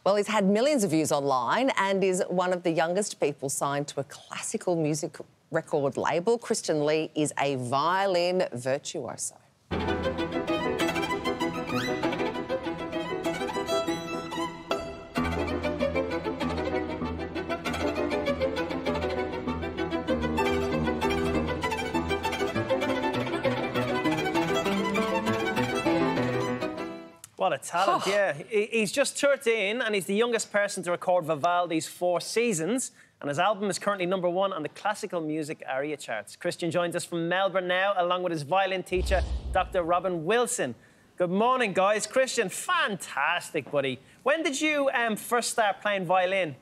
Well, he's had millions of views online and is one of the youngest people signed to a classical music record label. Tristan Lee is a violin virtuoso. What a talent, yeah. He's just 13 and he's the youngest person to record Vivaldi's 4 Seasons, and his album is currently #1 on the classical music ARIA charts. Tristan joins us from Melbourne now, along with his violin teacher, Dr. Robin Wilson. Good morning, guys. Tristan, fantastic, buddy. When did you first start playing violin?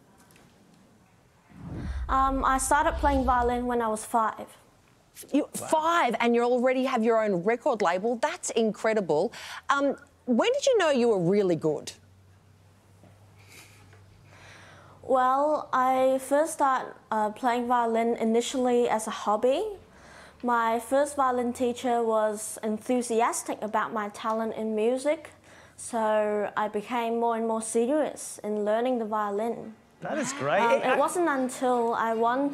I started playing violin when I was 5. You're 5 and you already have your own record label. That's incredible. When did you know you were really good? Well, I first started playing violin initially as a hobby. My first violin teacher was enthusiastic about my talent in music, so I became more and more serious in learning the violin. That is great. It wasn't until I won...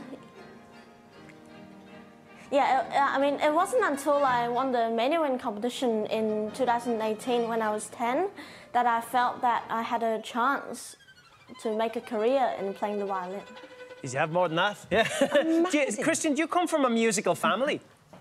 it wasn't until I won the Manual competition in 2018 when I was 10 that I felt that I had a chance to make a career in playing the violin. Did you have more than that? Yeah. Tristan, do you come from a musical family?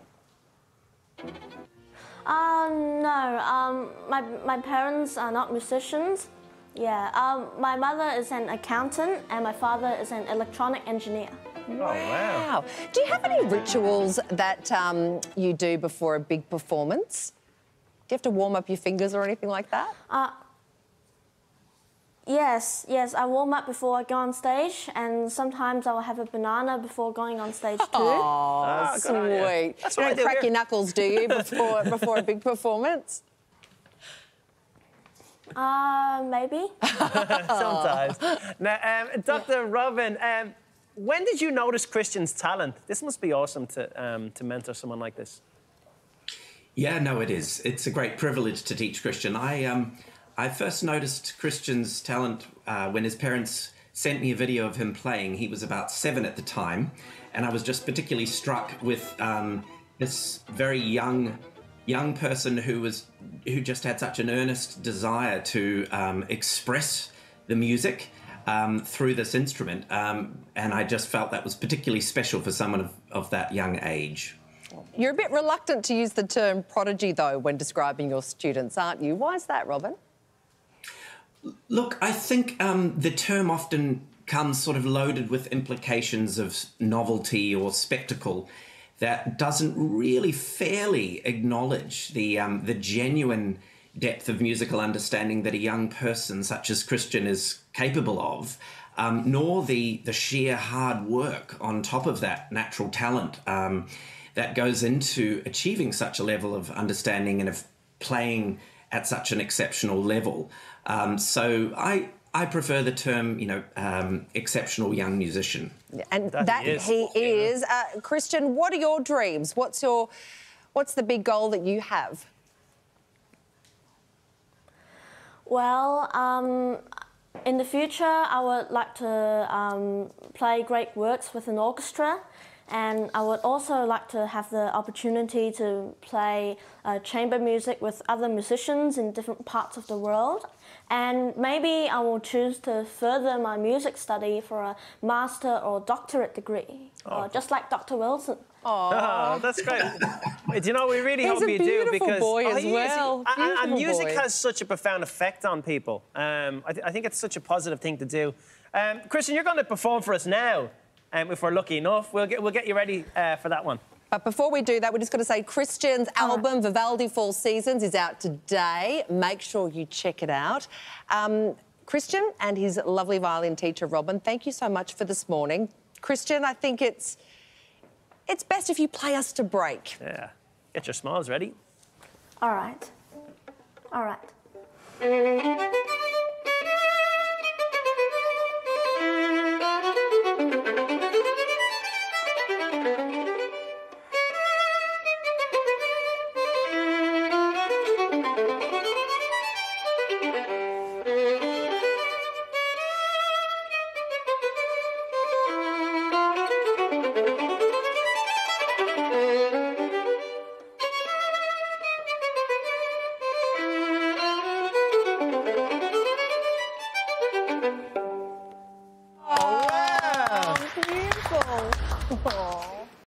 No. My parents are not musicians. Yeah. My mother is an accountant and my father is an electronic engineer. Oh, wow. Do you have any rituals that you do before a big performance? Do you have to warm up your fingers or anything like that? Yes, I warm up before I go on stage, and sometimes I'll have a banana before going on stage too. Oh, sweet. That's you what I don't do crack here. your knuckles, do you, before a big performance? Maybe. Sometimes. Now, Dr. Robin, when did you notice Tristan's talent? This must be awesome to mentor someone like this. Yeah, no, it is. It's a great privilege to teach Tristan. I first noticed Tristan's talent when his parents sent me a video of him playing. He was about 7 at the time, and I was just particularly struck with this very young person who just had such an earnest desire to express the music through this instrument, and I just felt that was particularly special for someone of that young age. You're a bit reluctant to use the term prodigy, though, when describing your students, aren't you? Why is that, Robin? Look, I think the term often comes sort of loaded with implications of novelty or spectacle that doesn't really fairly acknowledge the genuine depth of musical understanding that a young person such as Tristan is capable of, nor the sheer hard work on top of that natural talent that goes into achieving such a level of understanding and of playing at such an exceptional level. So I prefer the term, exceptional young musician. And he is. Tristan, what are your dreams? What's the big goal that you have? Well, in the future, I would like to play great works with an orchestra, and I would also like to have the opportunity to play chamber music with other musicians in different parts of the world. And maybe I will choose to further my music study for a master or doctorate degree, just like Dr. Wilson. Oh, that's great. Do you know, we really hope you do, because boy as well. And music has such a profound effect on people. I think it's such a positive thing to do. Tristan, you're going to perform for us now, if we're lucky enough. We'll get you ready for that one. But before we do that, we're just going to say Tristan's album, Vivaldi 4 Seasons, is out today. Make sure you check it out. Tristan and his lovely violin teacher, Robin, thank you so much for this morning. Tristan, I think it's best if you play us to break. Yeah. Get your smiles ready. All right. All right. Oh, wow. Beautiful. Oh.